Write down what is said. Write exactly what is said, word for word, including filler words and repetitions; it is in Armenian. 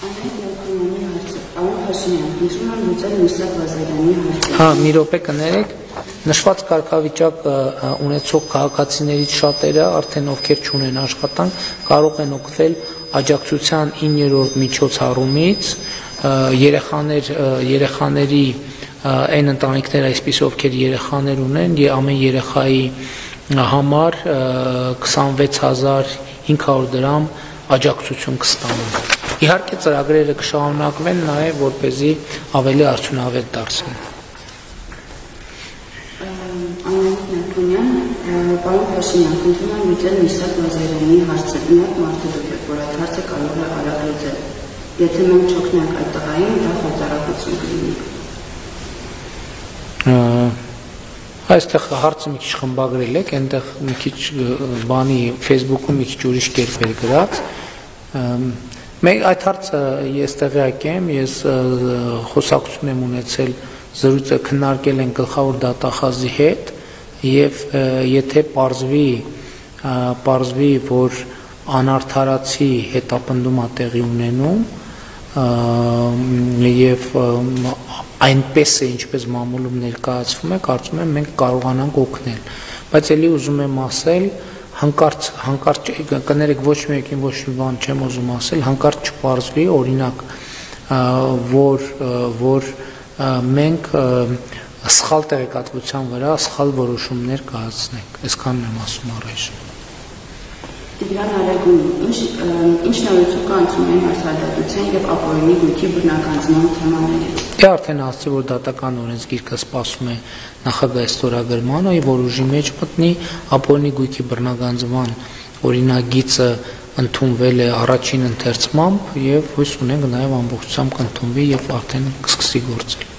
Հա, մի րոպե կներեք, նշված կարգավիճակ ունեցող քաղաքացիներից շատերը, արդեն ովքեր չունեն աշխատանք, կարող են օգտվել աջակցության իններորդ միջոցառումից, երեխաներ, երեխաների այն ընտանիքներ այսպես ովքեր երեխաներ ունեն, ամեն երեխայի համար քսանվեց հազար հինգ հարյուր դրամ աջակցություն կստանան։ Իհարկե ծրագրերը կշարունակվեն նաև որպեսզի ավելի արդյունավետ դարձնեն։ Պարոն Փաշինյան, խնդրում եմ լուծել Միսակ Լազարյանի հարցը, միակ մարդը դուք եք, որ այդ հարցը կարող է արագ լուծել։ Եթե մենք չօգնենք այդ տղային, դա խայտարակություն կլինի։ Այստեղ հարցը մի քիչ խմբագրել եք, այնտեղ մի քիչ բանի Facebook-ում մի քիչ ուրիշ կերպ էր գրած։ Մենք այդ հարցը ես տեղյակ եմ, ես խոսակցություն եմ ունեցել, զրույցը քննարկել են գլխավոր դատախազի հետ, եւ եթե պարզվի, պարզվի, որ անարդարացի հետապնդում է տեղի ունենում, եւ այնպես է, ինչպես մամուլում ներկայացվում է, կարծում եմ մենք կարողանանք օգնել, բայց ելի ուզում եմ ասել, հանկարծ, հանկարծ կներեք ոչ մեկին ոչ մի բան չեմ ուզում ասել, հանկարծ չպարզվի, օրինակ, որ, որ մենք սխալ տեղեկատվության վրա սխալ որոշումներ կայացնենք, այսքանն եմ ասում առայժմ։ Տիգրան Արեգունի, ինչ նորություն կա անցումային արդարադատության եւ ապօրինի գույքի բռնականցման թեմաների։ Դե արդեն ասացի, որ դատական օրենսգիրքը սպասում է նախագահի ստորագրմանը, որ ուժի մեջ մտնի ապօրինի գույքի բռնականցման օրինագիծը ընդունվել է առաջին ընթերցմամբ եւ հույս ունենք նաեւ ամբողջությամբ կընդունվի եւ արդեն կսկսի գործել։